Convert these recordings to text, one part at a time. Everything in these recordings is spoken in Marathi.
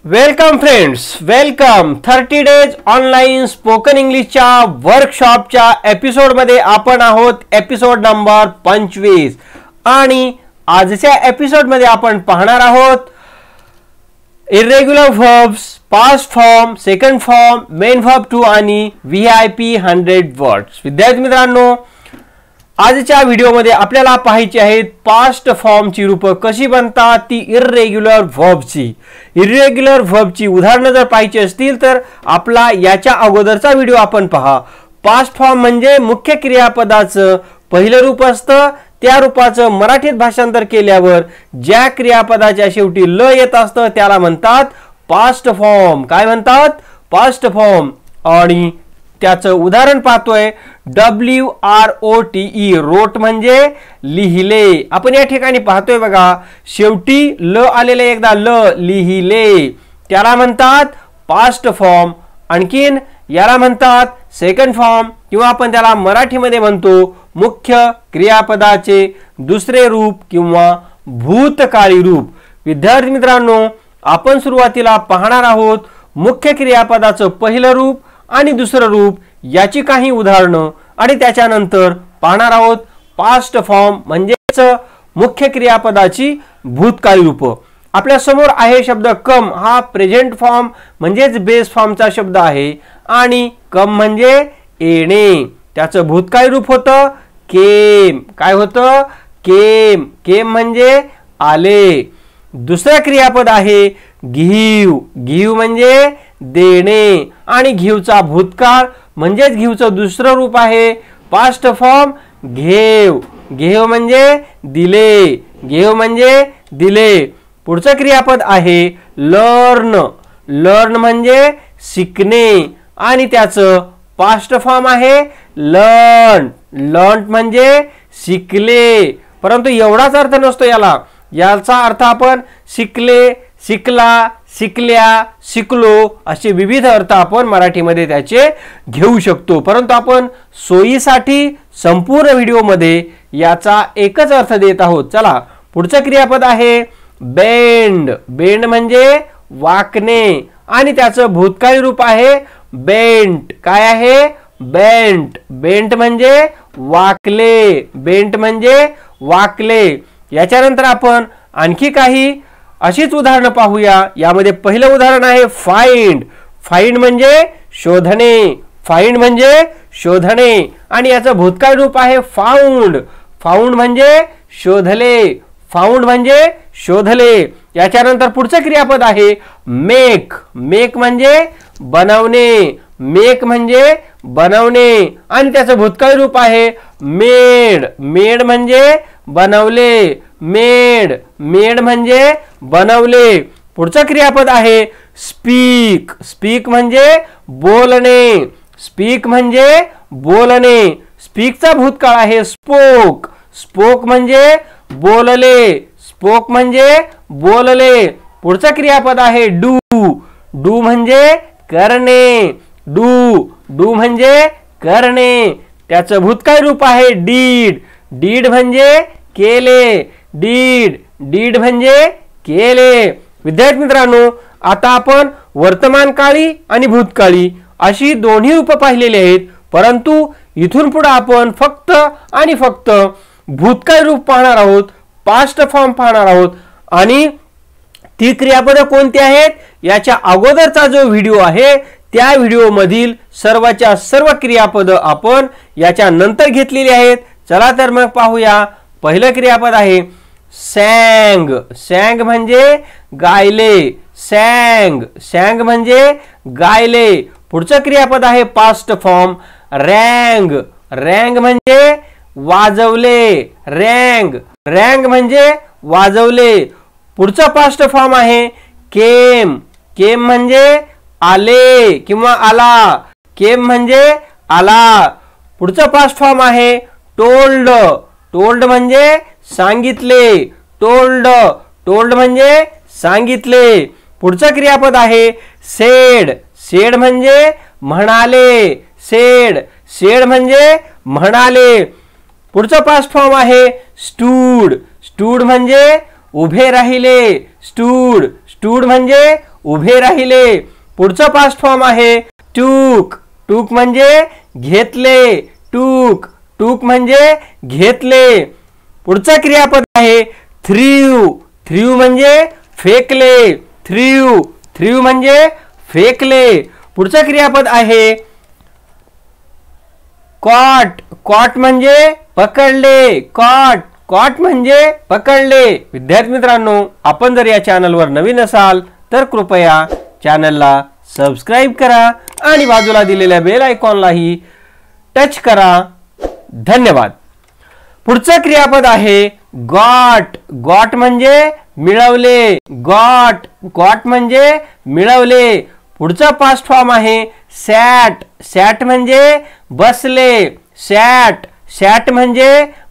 Welcome friends, welcome 30 days online spoken इंग्लिशच्या वर्कशॉपच्या एपिसोडमध्ये आपण आहोत. एपिसोड नंबर 25 आणि आजच्या एपिसोडमध्ये आपण पाहणार आहोत irregular verbs, past form, second form, main verb 2 आणि VIP 100 वर्ड्स. विद्यार्थी मित्रांनो, आजच्या व्हिडिओमध्ये आपल्याला पाहायची आहेत पास्ट फॉर्मची रूपं कशी बनतात, ती इरेग्युलर व्हर्बची. इरेग्युलर व्हर्बची उदाहरणं जर पाहायची असतील तर आपला याच्या अगोदरचा व्हिडिओ आपण पहा. पास्ट फॉर्म म्हणजे मुख्य क्रियापदाचं पहिलं रूप असतं, त्या रूपाचं मराठीत भाषांतर केल्यावर ज्या क्रियापदाच्या शेवटी ल येत असतं त्याला म्हणतात पास्ट फॉर्म. काय म्हणतात? Past form. आणि त्याचं उदाहरण पाहतोय WROTE, रोट म्हणजे लिहिले. आपण या ठिकाणी पाहतोय बघा, शेवटी ल आलेले, एकदा ल लिहिले, त्याला म्हणतात पास्ट फॉर्म. आणखीन याला म्हणतात सेकंड फॉर्म, किंवा आपण त्याला मराठीमध्ये म्हणतो मुख्य क्रियापदाचे दुसरे रूप किंवा भूतकाळी रूप. विद्यार्थी मित्रांनो, आपण सुरुवातीला पाहणार आहोत मुख्य क्रियापदाचं पहिलं रूप आणि दुसरं रूप याची काही उदाहरणं, आणि त्याच्यानंतर पाहणार आहोत पास्ट फॉर्म म्हणजेच मुख्य क्रियापदाची भूतकाळी रूप. आपल्या समोर आहे शब्द कम. हा प्रेझेंट फॉर्म म्हणजेच बेस फॉर्मचा शब्द आहे, आणि कम म्हणजे येणे. त्याचं भूतकाळी रूप होतं केम. काय होतं? केम. केम म्हणजे आले. दुसरं क्रियापद आहे गिव्ह. गिव्ह म्हणजे देणे, आणि गिव्हचा भूतकाळ म्हणजेच गिव्हचं दुसरं रूप आहे पास्ट फॉर्म घेव. घेव म्हणजे दिले. घेव म्हणजे दिले. पुढचं क्रियापद आहे लर्न. लर्न म्हणजे शिकणे, आणि त्याचं पास्ट फॉर्म आहे लर्न. लर्न म्हणजे शिकले, परंतु एवढाच अर्थ नसतो याला. याचा अर्थ आपण शिकले, शिकला, शिकल्या, शिकलो असे विविध अर्थ आपण मराठीमध्ये त्याचे घेऊ शकतो, परंतु आपण सोयीसाठी संपूर्ण व्हिडिओमध्ये याचा एकच अर्थ देत आहोत. चला, पुढचं क्रियापद आहे बेंड. बेंड म्हणजे वाकणे, आणि त्याचं भूतकाळी रूप आहे बेंट. काय आहे? बेंट. बेंट म्हणजे वाकले. बेंट म्हणजे वाकले. याच्यानंतर आपण आणखी काही अशीच उदाहरणं पाहूया. यामध्ये पहिलं उदाहरण आहे फाइंड. फाइंड म्हणजे शोधणे. फाइंड म्हणजे शोधणे, आणि याचं भूतकाळ रूप आहे फाउंड. फाउंड म्हणजे शोधले. फाउंड म्हणजे शोधले. याच्यानंतर पुढचं क्रियापद आहे मेक. मेक म्हणजे बनवणे. मेक म्हणजे बनवणे, आणि त्याचं भूतकाळ रूप आहे मेड. मेड म्हणजे बनवले. मेड. मेड म्हणजे बनवले. पुढचं क्रियापद आहे स्पीक. स्पीक म्हणजे बोलणे. स्पीक म्हणजे बोलणे. स्पीकचा भूतकाळ आहे स्पोक. स्पोक म्हणजे बोलले. स्पोक म्हणजे बोलले. पुढचं क्रियापद आहे डू. डू म्हणजे करणे. डू. डू म्हणजे करणे. त्याचं भूतकाळ रूप आहे डीड. डीड म्हणजे केले. डीड. डीड म्हणजे केले. विद्यार्थी मित्रांनो, आता आपण वर्तमानकाळी आणि भूतकाळी अशी दोन्ही रूपं पाहिलेली आहेत, परंतु इथून पुढे आपण फक्त आणि फक्त भूतकाळी रूप पाहणार आहोत, पास्ट फॉर्म पाहणार आहोत. आणि ती क्रियापदं कोणती आहेत? याच्या अगोदरचा जो व्हिडिओ आहे त्या व्हिडिओमधील सर्वच्या सर्व क्रियापदं आपण याच्या नंतर घेतलेली आहेत. चला तर मग पाहूया. पहिलं क्रियापद आहे सॅंग. सॅंग म्हणजे गायले. सॅंग. सॅंग म्हणजे गायले. पुढचं क्रियापद आहे पास्ट फॉर्म रँग. रँग म्हणजे वाजवले. रँग. रँग म्हणजे वाजवले. पुढचा पास्ट फॉर्म आहे केम. केम म्हणजे आले किंवा आला. केम म्हणजे आला. पुढचा पास्ट फॉर्म आहे टोल्ड. टोल्ड म्हणजे सांगितले. टोल्ड. टोल्ड म्हणजे सांगितले. पुढचं क्रियापद आहे सेड. सेड म्हणजे म्हणाले. सेड. सेड म्हणजे म्हणाले. पुढचं पास्ट फॉर्म आहे स्टूड. स्टूड म्हणजे उभे राहिले. स्टूड. स्टूड म्हणजे उभे राहिले. पुढचं पास्ट फॉर्म आहे टूक. टूक म्हणजे घेतले. टूक. टूक म्हणजे घेतले. पुढचं क्रियापद आहे थ्रीव. थ्रीव म्हणजे फेकले. थ्रीव. थ्रीव म्हणजे फेकले. पुढचं क्रियापद आहे कॉट. कॉट म्हणजे पकडले. कॉट. कॉट म्हणजे पकडले. विद्यार्थी मित्रांनो, आपण जर या चॅनलवर नवीन असाल तर कृपया चॅनलला सबस्क्राइब करा आणि बाजूला दिलेल्या बेल आयकॉनलाही टच करा. धन्यवाद. पुढचं क्रियापद आहे गॉट. गॉट म्हणजे मिळवले. गॉट. गॉट म्हणजे मिळवले. पुढचा पास्ट फॉर्म आहे सॅट. सॅट म्हणजे बसले. सॅट. सॅट म्हणजे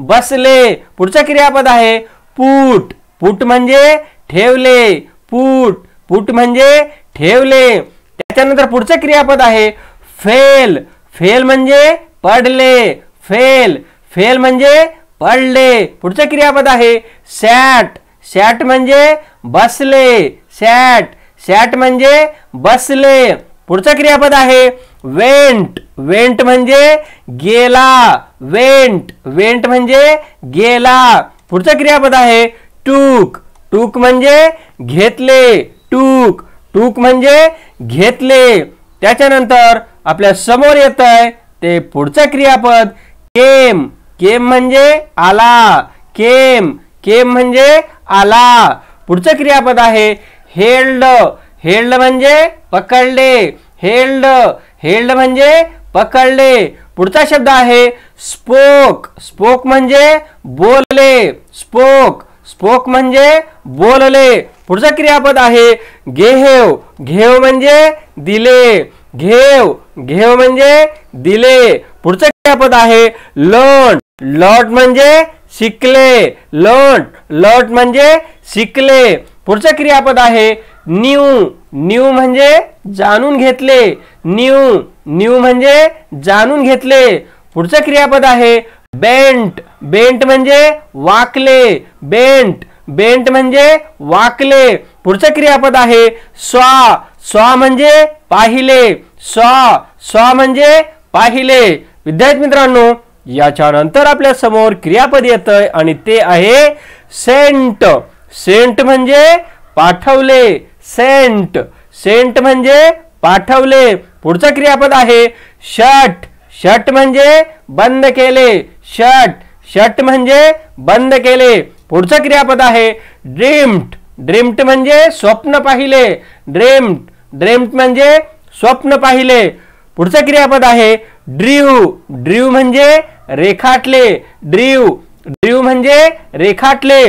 बसले. पुढचं क्रियापद आहे पुट. पुट म्हणजे ठेवले. पुट. पुट म्हणजे ठेवले. त्याच्यानंतर पुढचं क्रियापद आहे फेल. फेल म्हणजे पडले. फेल. फेल म्हणजे पडले. पुढचं क्रियापद आहे सॅट. सॅट म्हणजे बसले. सॅट. सॅट म्हणजे बसले. पुढचं क्रियापद आहे वेंट. वेंट म्हणजे गेला. वेंट. वेंट म्हणजे गेला. पुढचं क्रियापद आहे टूक. टूक म्हणजे घेतले. टूक. टूक म्हणजे घेतले. त्याच्यानंतर आपल्या समोर येतंय ते पुढचं क्रियापद केम. केम म्हणजे आला. केम. केम म्हणजे आला. पुढचं क्रियापद आहे हेल्ड. हेल्ड म्हणजे पकडले. हेल्ड. हेल्ड म्हणजे पकडले. पुढचा शब्द आहे स्पोक. स्पोक म्हणजे बोलले. स्पोक. स्पोक म्हणजे बोलले. पुढचं क्रियापद आहे घेव. घेव म्हणजे दिले. घेव. घेव म्हणजे दिले. पुढचं क्रियापद आहे लर्न. लर्न म्हणजे शिकले. लर्न. लर्न म्हणजे शिकले. पुढचं क्रियापद आहे न्यू. न्यू म्हणजे जाणून घेतले. न्यू. न्यू म्हणजे जाणून घेतले. पुढचं क्रियापद आहे बेंट. बेंट म्हणजे वाकले. बेंट. बेंट म्हणजे वाकले. पुढचं क्रियापद आहे सॉ. सॉ म्हणजे पाहिले. सॉ. सॉ म्हणजे पाहिले. विद्यार्थी मित्रांनो, याच्या नंतर आपल्या समोर क्रियापद येतंय आणि ते आहे सेंट. सेंट म्हणजे पाठवले. सेंट. सेंट म्हणजे पाठवले. पुढचं क्रियापद आहे शट. शट म्हणजे बंद केले. शट. शट म्हणजे बंद केले. पुढचं क्रियापद आहे ड्रीम्ड. ड्रीम्ड म्हणजे स्वप्न पाहिले. ड्रीम्ड. ड्रीम्ड म्हणजे स्वप्न पाहिले. पुढचं क्रियापद आहे ड्रीव. ड्रीव म्हणजे रेखाटले. ड्रीव. ड्रीव म्हणजे रेखाटले.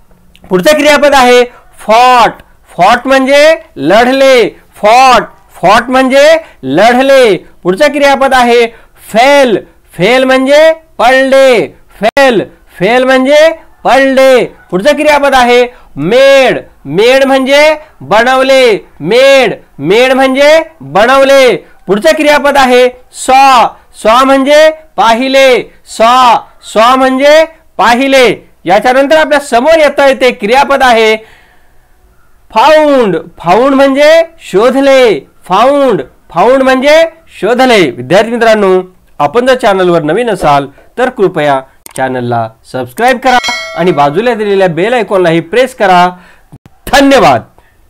पुढचं क्रियापद आहे फॉट. फॉट म्हणजे लढले. फॉट. फॉट म्हणजे लढले. पुढचं क्रियापद आहे फेल. फेल म्हणजे पडले. फेल. फेल म्हणजे पडले. पुढचं क्रियापद आहे मेड. मेड म्हणजे बनवले. मेड. मेड म्हणजे बनवले. पुढचं क्रियापद आहे सॉ. सॉ म्हणजे पाहिले. सॉ. सॉ म्हणजे पाहिले. याच्यानंतर आपल्या समोर येतंय ते क्रियापद आहे फाउंड. फाउंड म्हणजे शोधले. फाउंड. फाउंड म्हणजे शोधले. विद्यार्थी मित्रांनो, आपण जर चॅनलवर नवीन असाल तर कृपया चॅनलला सबस्क्राइब करा आणि बाजूला दिलेल्या बेल आयकॉनलाही प्रेस करा. धन्यवाद.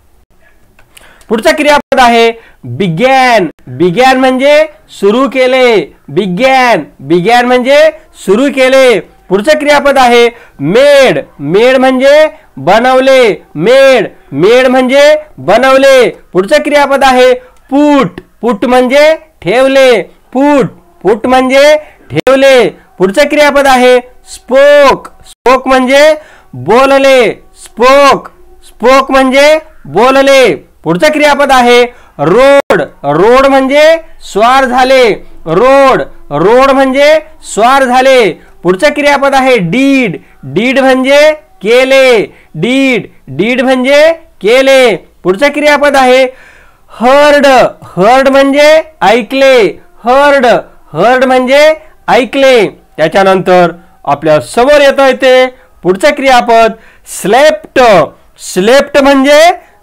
पुढचा क्रियापद आहे बिगॅन. बिगॅन म्हणजे सुरू केले. बिगॅन. बिगॅन म्हणजे सुरू केले. पुढचं क्रियापद आहे मेड. मेड म्हणजे बनवले. मेड. मेड म्हणजे बनवले. पुढचं क्रियापद आहे पुट. पुट म्हणजे ठेवले. पुट. पुट म्हणजे ठेवले. पुढचं क्रियापद आहे स्पोक. स्पोक म्हणजे बोलले. स्पोक. स्पोक म्हणजे बोलले. पुढचं क्रियापद आहे रोड. रोड म्हणजे स्वार झाले. रोड. रोड म्हणजे स्वार झाले. पुढचं क्रियापद आहे डीड. डीड म्हणजे केले. डीड. डीड म्हणजे केले. पुढचं क्रियापद आहे हर्ड. हर्ड म्हणजे ऐकले. हर्ड. हर्ड म्हणजे ऐकले. त्याच्यानंतर आपल्या समोर येतंय ते पुढचं क्रियापद स्लेप्ट. स्लेप्ट म्हणजे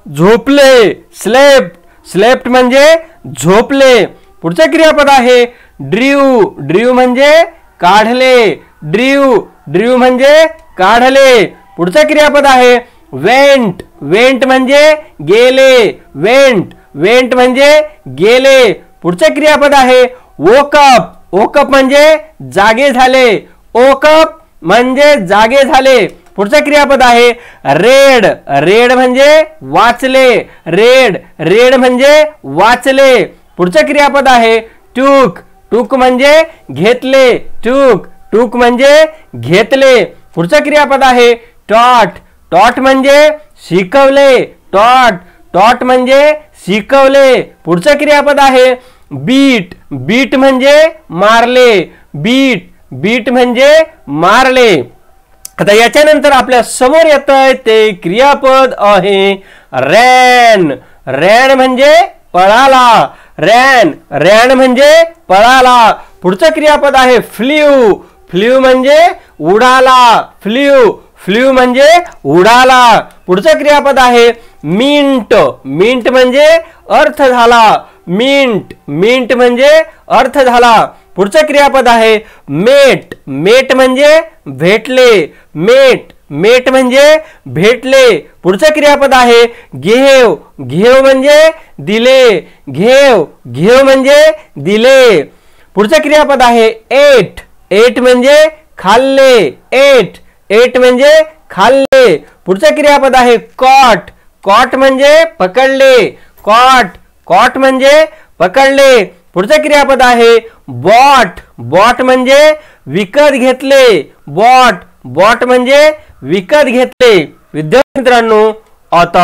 झोपले, स्लेप्ट, स्लेप्ट म्हणजे झोपले. पुढचे क्रियापद आहे ड्रीव, ड्रीव म्हणजे काढले, ड्रीव, ड्रीव म्हणजे काढले. पुढचे क्रियापद आहे वेंट, वेंट म्हणजे गेले, वेंट, वेंट म्हणजे गेले. पुढचे क्रियापद आहे वोकअप, वोकअप म्हणजे जागे झाले, वोकअप म्हणजे जागे झाले. पुढचे क्रियापद आहे रेड, रेड म्हणजे वाचले, रेड, रेड म्हणजे वाचले. पुढचे क्रियापद आहे टूक, टूक म्हणजे घेतले, टूक, टूक म्हणजे घेतले. पुढचे क्रियापद आहे टॉट, टॉट म्हणजे शिकवले, टॉट, टॉट म्हणजे शिकवले. पुढचे क्रियापद आहे बीट, बीट म्हणजे मारले, बीट, बीट म्हणजे मारले. आता याच्यानंतर आपल्या समोर येतंय ते क्रियापद आहे रॅन, रॅन म्हणजे पळाला, रॅन, रॅन म्हणजे पळाला. पुढचं क्रियापद आहे फ्ल्यू, फ्ल्यू म्हणजे उडाला, फ्ल्यू, फ्ल्यू म्हणजे उडाला. पुढचं क्रियापद आहे मिंट, मिंट म्हणजे अर्थ झाला, मिंट, मिंट म्हणजे अर्थ झाला. पुढचं क्रियापद आहे मेट, मेट म्हणजे भेटले, मेट, मेट म्हणजे भेटले. पुढचं क्रियापद आहे घेव, घेव म्हणजे दिले, घेव, घेव म्हणजे दिले. पुढचं क्रियापद आहे एट, एट म्हणजे खाल्ले, एट, एट म्हणजे खाल्ले. पुढचं क्रियापद आहे कॉट, कॉट म्हणजे पकडले, कॉट, कॉट म्हणजे पकडले. पुढचं क्रियापद आहे बॉट, बॉट म्हणजे विकत घेतले, बॉट, बॉट म्हणजे विकत घेतले. विद्यार्थी मित्रांनो, आता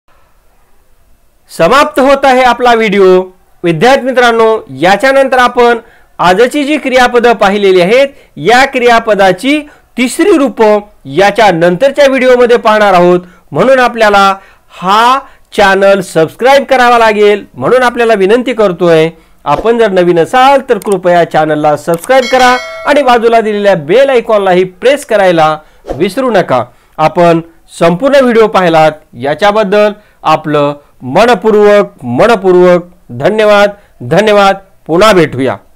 समाप्त होत आहे आपला व्हिडिओ. विद्यार्थी मित्रांनो, याच्यानंतर आपण आजची जी क्रियापदं पाहिलेली आहेत या क्रियापदाची तिसरी रूपं याच्या नंतरच्या व्हिडिओमध्ये पाहणार आहोत. म्हणून आपल्याला हा चॅनल सबस्क्राइब करावा लागेल. म्हणून आपल्याला विनंती करतोय, आपण जर नवीन असाल तर कृपया चॅनलला सबस्क्राइब करा आणि बाजूला दिलेल्या बेल आयकॉनलाही प्रेस करायला विसरू नका. आपण संपूर्ण व्हिडिओ पाहिलात याच्याबद्दल आपलं मनपूर्वक धन्यवाद. धन्यवाद. पुन्हा भेटूया.